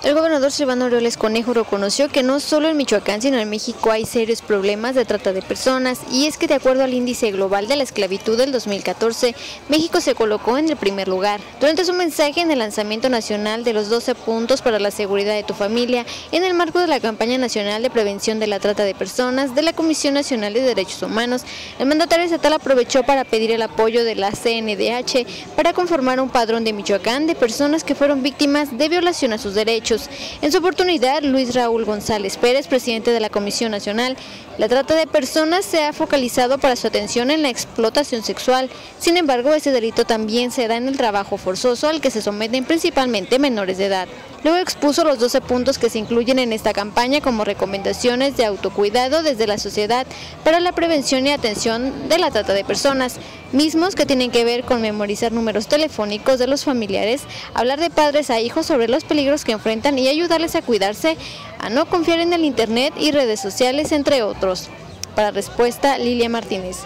El gobernador Silvano Aureoles Conejo reconoció que no solo en Michoacán, sino en México hay serios problemas de trata de personas, y es que de acuerdo al Índice Global de la Esclavitud del 2014, México se colocó en el primer lugar. Durante su mensaje en el lanzamiento nacional de los 12 puntos para la seguridad de tu familia, en el marco de la campaña nacional de prevención de la trata de personas de la Comisión Nacional de Derechos Humanos, el mandatario estatal aprovechó para pedir el apoyo de la CNDH para conformar un padrón de Michoacán de personas que fueron víctimas de violación a sus derechos. En su oportunidad, Luis Raúl González Pérez, presidente de la Comisión Nacional, la trata de personas se ha focalizado para su atención en la explotación sexual. Sin embargo, ese delito también se da en el trabajo forzoso al que se someten principalmente menores de edad. Luego expuso los 12 puntos que se incluyen en esta campaña como recomendaciones de autocuidado desde la sociedad para la prevención y atención de la trata de personas, mismos que tienen que ver con memorizar números telefónicos de los familiares, hablar de padres a hijos sobre los peligros que enfrentan y ayudarles a cuidarse, a no confiar en el internet y redes sociales, entre otros. Para Respuesta, Lilia Martínez.